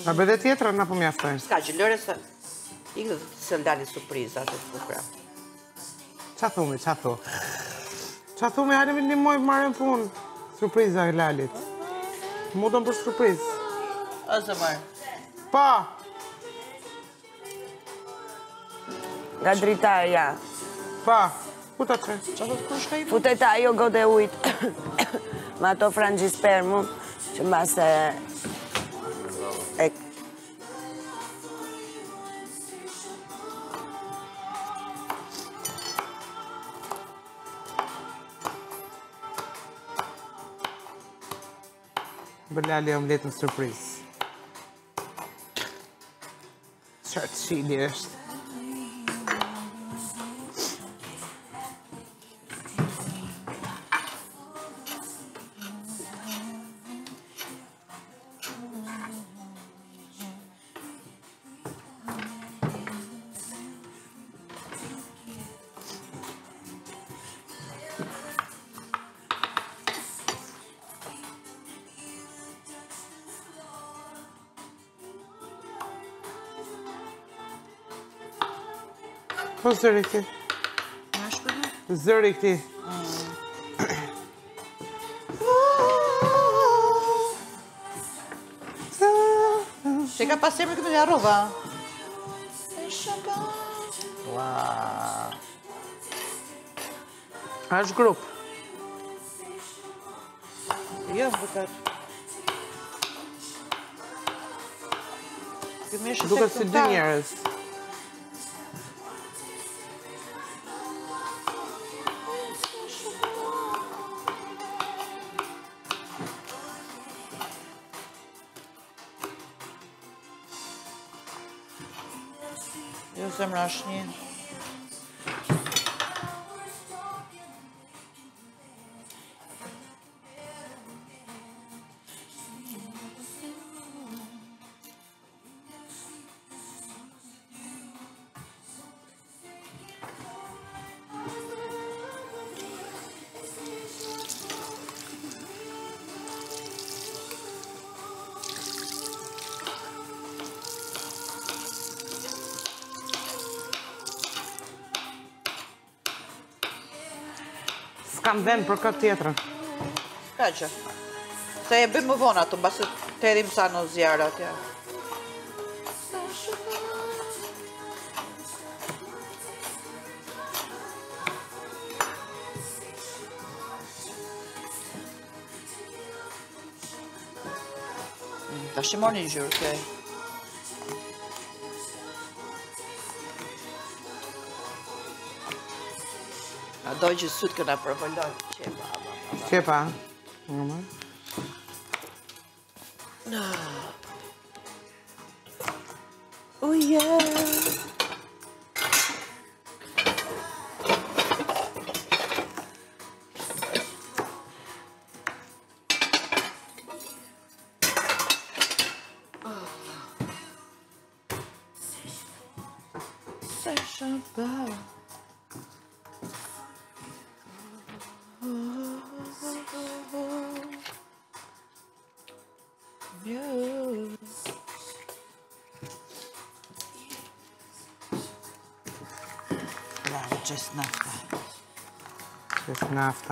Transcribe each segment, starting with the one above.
A bëde tjetër, na po mjaftojnë. Ska që lëre se... Ikë se ndani surprizat e të bukra. Qa thumi, qa thu? Qa thumi, hajde me një mojë marrën punë. Surpriza e Lalit. Mutën për surprizë. Ose marë. Pa! Nga dritarja. Pa! Ku ta që? Qa do të kush ka i? Futet ajo gode ujtë. Ma ato frangjispermu, që mbase... Bër Lali omletën surprizë. Qartë shili është. Po zëri këti? Në shpërë? Zëri këti. Që ka pasemër këtë një arrova? A është grup? Jo, më bukat. Duket si dy njerëz. Jo, zemra është një. S'kam vend për këtë tjetërën. Ka që. Se e bëjmë më vonë ato, basë të edhim sa në zjarë atja. Ta shimon një gjurë, kej. A doj që sut këna përvëlloj. Qepa. Oh yeah. Session bell. Just nafta. Just nafta.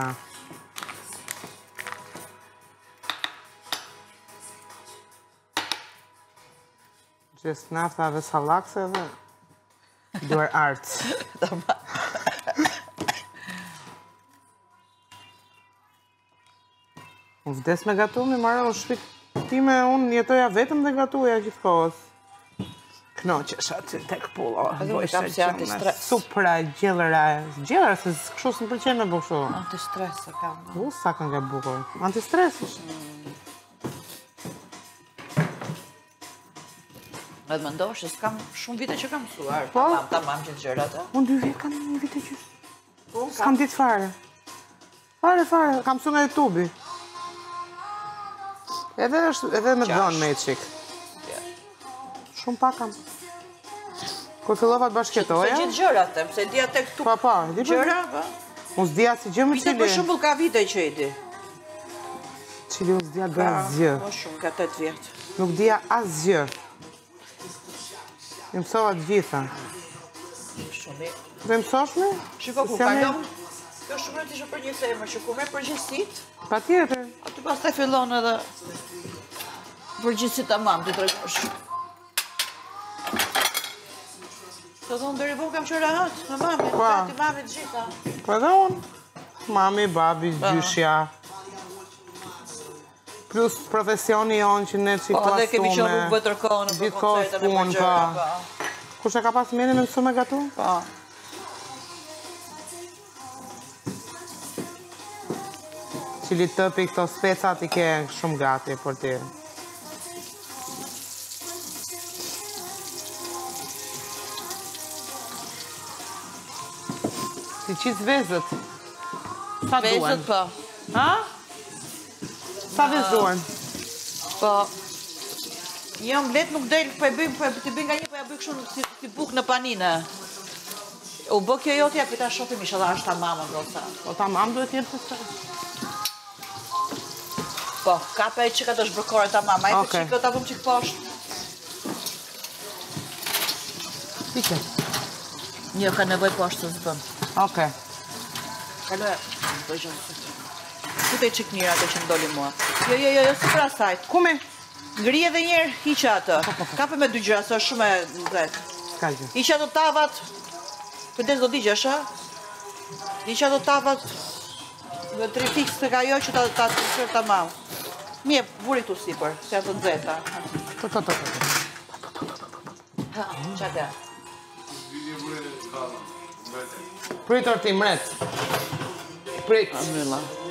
Just nafta dhe salakse dhe duar arts. Unë vdes me gatu, mi marrë u shpitime, unë jetoja vetëm dhe gatuja gjithë kohës. Knoqesh aty tek pulla. Supra gjellëra. Gjellëra, se kështu s'më pëlqen me bukështu. Antistres e kam. Sa kanë nga bukur. Antistres është. Edhe më ndosh, se s'kam shumë vite që kam mësuar. Po? Tamam gjithë gjërat. Unë 2 vite kam një vite gjysë. S'kam ditë fare. Fare. Kam mësu nga YouTube-i. Edhe me dronë me qik. Shumë pak kam. Kur fillova të bashkëtoja... Se gjithë gjërat, them, se dhja tek tu... Pa, gjëra, pa. Unë s'dija si gjë më Vite cili... për shumbull ka vite që i di. Cili unë s'dija dhe asgjë. Po shumë, ka 8 vjetë. Nuk dija asgjë. I mësova të gjitha. Shumë. Dhe mësosh me? Shiko ku kalon. Kjo shumë rëndësishme për një femër që kur merr përgjegjësitë, Patjetër. aty pastaj fillon edhe përgjegjësi tamam ti tregosh. Sot unë deri vonë kam qenë rahat, me mami, tati mami të gjitha. Po edhe unë. Mami, babi, gjyshja. Plus profesioni jonë që ne që i Po, dhe kemi qenë klastume. rrugë vëtër kohë në për koncerte në punë, përgjera. Kush e ka pas mjeni me mësu me gatu? Po. Cili tëpi këto specat i ke shumë gati për ti. Ti qizë vezët. Sa duen? Vezët po. Ha? Sa vezë duen? Po. Jo, mblet nuk del, po e bëjmë, po ti bëj nga një, po ja bëj kështu si buk në paninë. U bë kjo jotja, për ta shohim, inshallah është ta mama ndoshta. Po ta mam duhet jetë të së. Po, kape e që ka të shbërkore ta mama, e Okej. të qikë ta vëm qikë poshtë. Tike. Një ka nevoj poshtë të zbëm. Oke. Kalo e, bëj gjënë. Kute i qikë njëra të që ndoli mua. Jo, si pra sajt. Kume? Ngri edhe njerë, hiqa atë. Kape me dy gjëra, se është shumë e nxehtë. Ska gjë. Hiqa do tavat, pëndes do digjesh, a? Hiqa do tavat, dhe tri fiks të ka jo që ta të shërë ta mau. Mje, vuri tu sipër, se janë të nxehta. Të. Ha, qa ka? Pritor ti mret. Prit. Alhamdulillah.